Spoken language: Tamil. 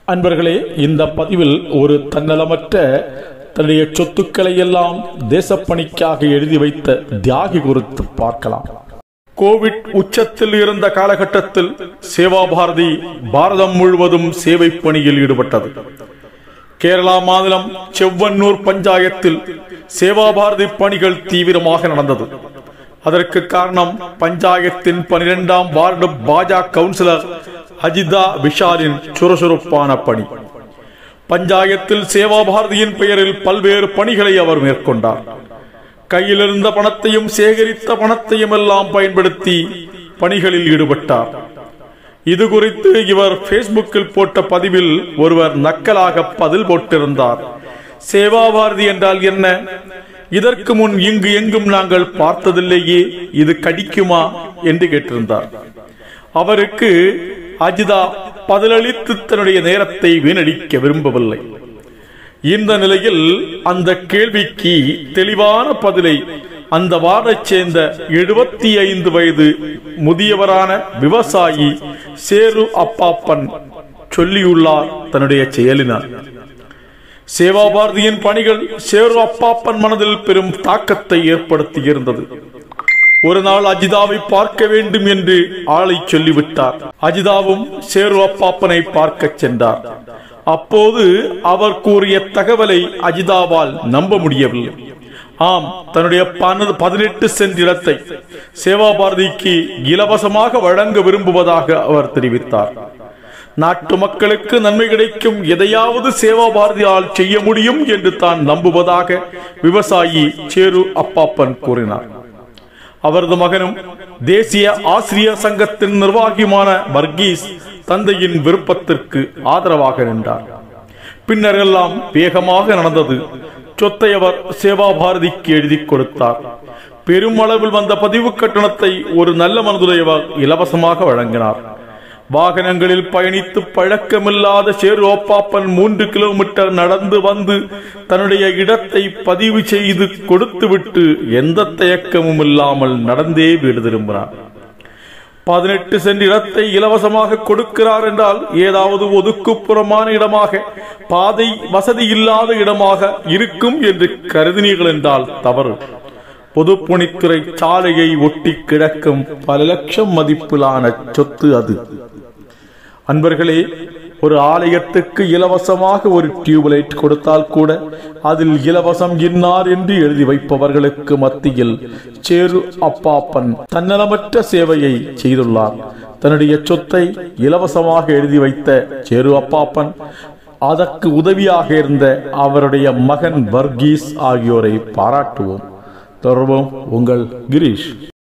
அன்பர்களே, இந்த பதிவில் ஒரு தன்னலமற்ற தன்னுடைய சொத்துக்களை எல்லாம் தேசப்பணிக்காக எழுதி வைத்த தியாகி குறித்து பார்க்கலாம். கோவிட் உச்சத்தில் இருந்த காலகட்டத்தில் சேவாபாரதி பாரதம் முழுவதும் சேவை பணியில் ஈடுபட்டது. கேரளா மாநிலம் செவ்வன்னூர் பஞ்சாயத்தில் சேவாபாரதி பணிகள் தீவிரமாக நடந்தது. அதற்கு காரணம் பஞ்சாயத்தின் 12ஆம் வார்டு பாஜக கவுன்சிலர் அஜிதா விஷாலின் சுறுசுறுப்பான பணி. பஞ்சாயத்தில் சேவாபாரதியின் பெயரில் பல்வேறு பணிகளை அவர் மேற்கொண்டார். கையில் இருந்த பணத்தையும் சேகரித்த பணத்தையும் எல்லாம் பயன்படுத்தி பணிகளில் ஈடுபட்டார். இது குறித்து இவர் பேஸ்புக்கில் போட்ட பதிவில் ஒருவர் நக்கலாக பதில் போட்டிருந்தார். சேவாபாரதி என்றால் என்ன? இதற்கு முன் இங்கு எங்கும் நாங்கள் பார்த்ததில்லையே, இது கடிக்குமா என்று கேட்டிருந்தார். அவருக்கு அஜிதா பதிலளித்து தன்னுடைய நேரத்தை வீணடிக்க விரும்பவில்லை. இந்த நிலையில் அந்த கேள்விக்கு தெளிவான பதிலை அந்த வார்டைச் சேர்ந்த 75 வயது முதியவரான விவசாயி சேரு அப்பாப்பன் சொல்லியுள்ளார் தன்னுடைய செயலினார். சேவாபாரதியின் பணிகள் சேரு அப்பாப்பன் மனதில் பெரும் தாக்கத்தை ஏற்படுத்தி இருந்தது. ஒரு நாள் அஜிதாவை பார்க்க வேண்டும் என்று ஆளை சொல்லிவிட்டார். அஜிதாவும் சேரு அப்பாப்பனை பார்க்க சென்றார். அப்போது அவர் கூறிய தகவலை அஜிதாவால் நம்ப முடியவில்லை. ஆம், தன்னுடைய 18 சென்ட் இடத்தை சேவாபாரதிக்கு இலவசமாக வழங்க விரும்புவதாக அவர் தெரிவித்தார். நாட்டு மக்களுக்கு நன்மை கிடைக்கும் எதையாவது சேவாபாரதியால் செய்ய முடியும் என்று தான் நம்புவதாக விவசாயி சேரு அப்பாப்பன் கூறினார். அவரது மகனும் தேசிய ஆசிரியர் சங்கத்தின் நிர்வாகியுமான வர்கீஸ் தந்தையின் விருப்பத்திற்கு ஆதரவாக நின்றார். பின்னர் எல்லாம் வேகமாக நடந்தது. சொத்தை அவர் சேவாபாரதிக்கு எழுதி கொடுத்தார். பெருமளவில் வந்த பதிவு கட்டணத்தை ஒரு நல்ல மனதுடையவர் இலவசமாக வழங்கினார். வாகனங்களில் பயணித்து பழக்கமில்லாத சேரு அப்பாப்பன் 3 கிலோமீட்டர் நடந்து வந்து தன்னுடைய இடத்தை பதிவு செய்து கொடுத்துவிட்டு எந்த தயக்கமும் இல்லாமல் நடந்தே வீடு திரும்பினார். 18 சென்ட் இடத்தை இலவசமாக கொடுக்கிறார் என்றால் ஏதாவது ஒதுக்குப்புறமான இடமாக, பாதை வசதி இல்லாத இடமாக இருக்கும் என்று கருதினீர்கள் என்றால் தவறு. பொதுப்பணித்துறை சாலையை ஒட்டி கிடக்கும் பல லட்சம் மதிப்பிலான சொத்து அது. அன்பர்களே, ஒரு ஆலயத்துக்கு இலவசமாக ஒரு டியூப்லைட் கொடுத்தால் கூட அதில் இலவசம் இன்னார் என்று எழுதி வைப்பவர்களுக்கு மத்தியில் சேரு அப்பாப்பன் தன்னலமற்ற சேவையை செய்துள்ளார். தன்னுடைய சொத்தை இலவசமாக எழுதி வைத்த சேரு அப்பாப்பன் அதற்கு உதவியாக இருந்த அவருடைய மகன் வர்கீஸ் ஆகியோரை பாராட்டுவோம். தொடர்போம். உங்கள் கிரீஷ்.